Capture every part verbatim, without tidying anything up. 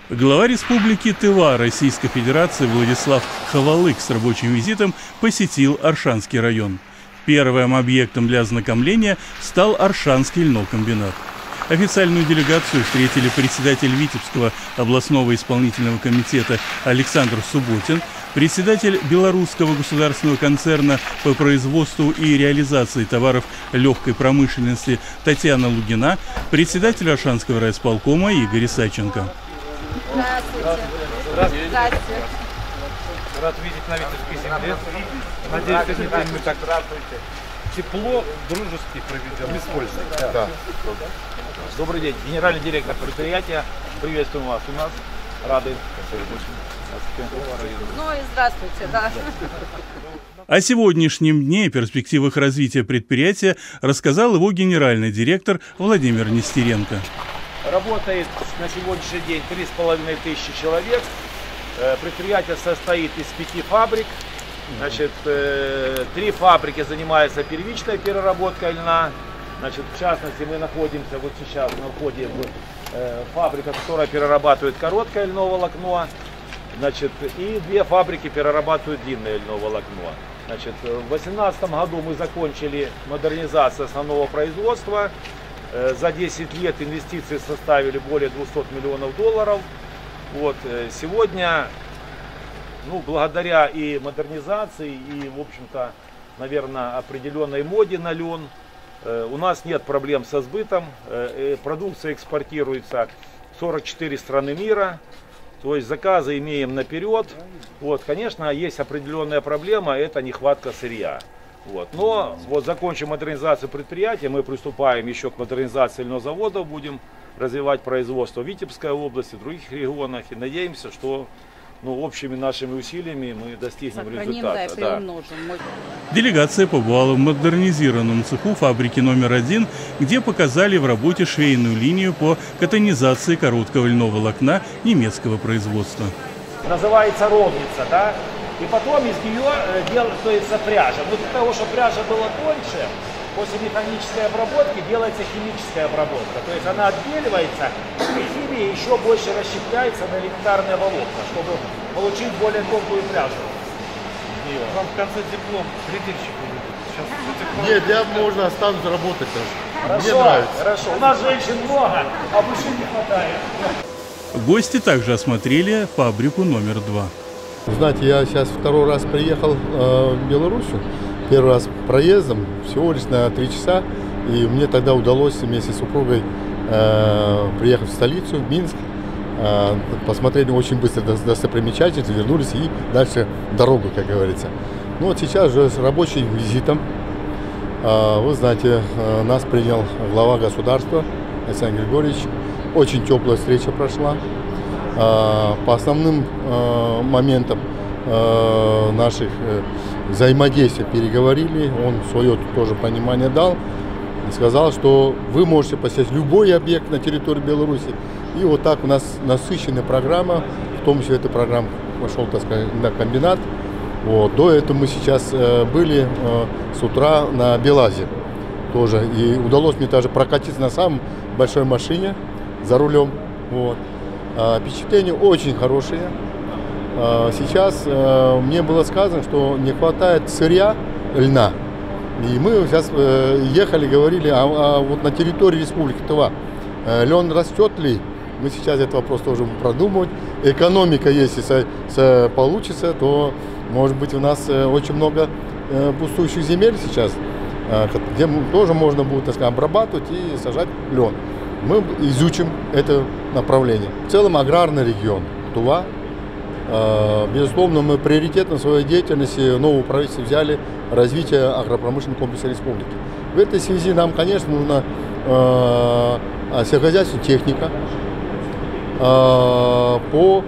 Глава Республики Тыва Российской Федерации Владислав Хавалык с рабочим визитом посетил Оршанский район. Первым объектом для ознакомления стал Оршанский льнокомбинат. Официальную делегацию встретили председатель Витебского областного исполнительного комитета Александр Субботин, председатель Белорусского государственного концерна по производству и реализации товаров легкой промышленности Татьяна Лугина, председатель Оршанского райисполкома Игорь Исайченко. Здравствуйте. Здравствуйте. Рад видеть на Витебской земле. Надеюсь, сегодня мы так тепло, дружески проведем, без пользы. Да. Да. Добрый день. Генеральный директор предприятия. Приветствуем вас у нас. Рады. Ну и здравствуйте, да. О сегодняшнем дне и перспективах развития предприятия рассказал его генеральный директор Владимир Нестеренко. Работает на сегодняшний день три с половиной тысячи человек. Предприятие состоит из пяти фабрик. Значит, три фабрики занимаются первичной переработкой льна. Значит, в частности, мы находимся вот сейчас на входе в фабрика, которая перерабатывает короткое льновое волокно. Значит, и две фабрики перерабатывают длинное льновое волокно. Значит, в две тысячи восемнадцатом году мы закончили модернизацию основного производства. За десять лет инвестиции составили более двухсот миллионов долларов. Вот, сегодня, ну, благодаря и модернизации, и, в общем-то, наверное, определенной моде на лен, у нас нет проблем со сбытом. Продукция экспортируется в сорок четыре страны мира. То есть заказы имеем наперед. Вот, конечно, есть определенная проблема, это нехватка сырья. Вот. Но вот закончим модернизацию предприятия, мы приступаем еще к модернизации льнозаводов, будем развивать производство в Витебской области, в других регионах. И надеемся, что, ну, общими нашими усилиями мы достигнем Сохраним, результата. Да, да. Делегация побывала в модернизированном цеху фабрики номер один, где показали в работе швейную линию по катонизации короткого льнового волокна немецкого производства. Называется ровница, да? И потом из нее делается пряжа. Но для того, чтобы пряжа была тоньше, после механической обработки делается химическая обработка. То есть она отбеливается, и химия еще больше расщепляется на элементарные волокна, чтобы получить более тонкую пряжу. Вам в конце диплом предельщика выдадут. Нет, я можно останусь работать даже. Хорошо, мне нравится. Хорошо. У нас женщин много, а мужчин не хватает. Гости также осмотрели фабрику номер два. Знаете, я сейчас второй раз приехал э, в Белоруссию, первый раз проездом, всего лишь на три часа, и мне тогда удалось вместе с супругой э, приехать в столицу, в Минск, э, посмотрели очень быстро достопримечательности, вернулись и дальше дорогу, как говорится. Ну вот сейчас же с рабочим визитом, э, вы знаете, э, нас принял глава государства Александр Григорьевич, очень теплая встреча прошла. По основным э, моментам э, наших э, взаимодействия переговорили, он свое тоже понимание дал и сказал, что вы можете посетить любой объект на территории Беларуси. И вот так у нас насыщенная программа, в том числе эта программа пошел, так сказать, на комбинат. Вот. До этого мы сейчас э, были э, с утра на Белазе тоже, и удалось мне даже прокатиться на самой большой машине за рулем. Вот. Впечатления очень хорошие. Сейчас мне было сказано, что не хватает сырья, льна. И мы сейчас ехали, говорили, а, а вот на территории Республики Тыва лен растет ли? Мы сейчас этот вопрос тоже будем продумывать. Экономика, если со, со, получится, то, может быть, у нас очень много пустующих земель сейчас, где тоже можно будет, так сказать, обрабатывать и сажать лен. Мы изучим это направление. В целом аграрный регион Тыва. Безусловно, мы приоритетно в своей деятельности нового правительства взяли развитие агропромышленного комплекса республики. В этой связи нам, конечно, нужна э, сельскохозяйственная техника. Э, по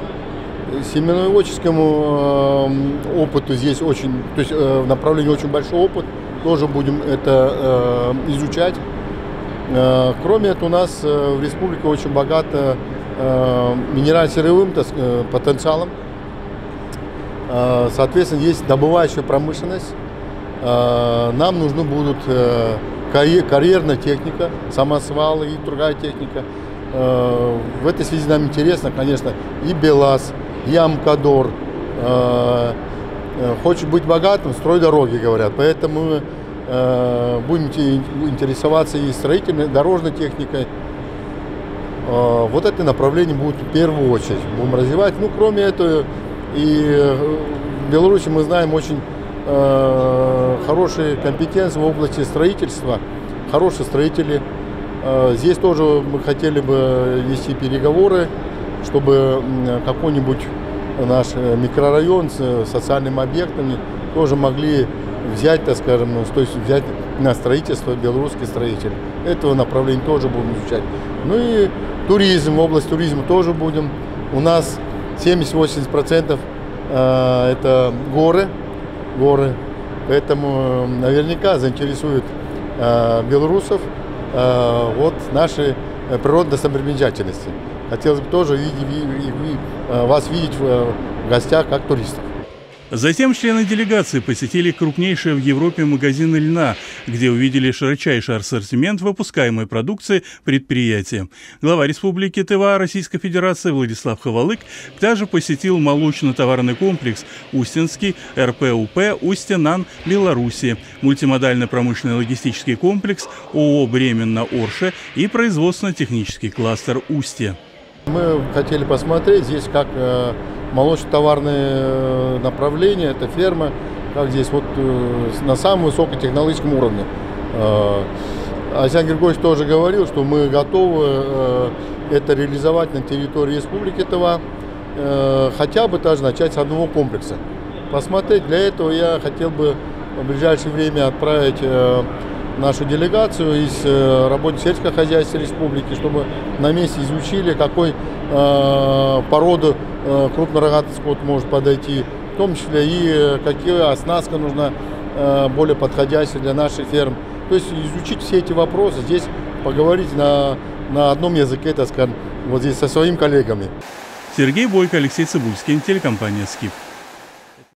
семеноводческому э, опыту здесь очень, то есть э, в направлении очень большой опыт. Тоже будем это э, изучать. Кроме этого, у нас в республике очень богато минерально-сырьевым потенциалом. Соответственно, есть добывающая промышленность. Нам нужны будут карьерная техника, самосвалы и другая техника. э, в этой связи нам интересно, конечно, и БелАЗ, и Амкадор. Э, хочешь быть богатым, строй дороги, говорят. Поэтому э, будем интересоваться и строительной, дорожной техникой. Э, вот это направление будет в первую очередь. Будем развивать. Ну, кроме этого, и в Беларуси мы знаем очень э, хорошие компетенции в области строительства, хорошие строители. Э, здесь тоже мы хотели бы вести переговоры, чтобы какой-нибудь наш микрорайон с социальными объектами тоже могли взять, так скажем, ну, то есть взять на строительство белорусский строитель. Этого направления тоже будем изучать. Ну и туризм, область туризма тоже будем. У нас семьдесят-восемьдесят процентов э, это горы, горы, поэтому наверняка заинтересует э, белорусов э, вот наши природные достопримечательности. Хотелось бы тоже видеть, вас видеть в гостях как туристов. Затем члены делегации посетили крупнейшие в Европе магазины льна, где увидели широчайший ассортимент выпускаемой продукции предприятия. Глава Республики Тыва Российской Федерации Владислав Ховалык также посетил молочно-товарный комплекс «Устинский», эр пэ у пэ «Устья-Нан» Беларуси, мультимодальный промышленный логистический комплекс ООО «Бременно-Орше» и производственно-технический кластер «Устье». Мы хотели посмотреть здесь, как э, молочно-товарные направления, это ферма, как здесь вот э, на самом высокотехнологическом уровне. Э, Александр Григорьевич тоже говорил, что мы готовы э, это реализовать на территории Республики Тыва, э, хотя бы даже начать с одного комплекса. Посмотреть, для этого я хотел бы в ближайшее время отправить э, нашу делегацию из э, работы сельского хозяйства республики, чтобы на месте изучили, какой э, породу э, крупнорогатый скот может подойти, в том числе и э, какая оснастка нужна э, более подходящая для наших ферм. То есть изучить все эти вопросы, здесь поговорить на, на одном языке, так скажем, вот здесь со своими коллегами. Сергей Бойко, Алексей Цыбульский, телекомпания «Скиф».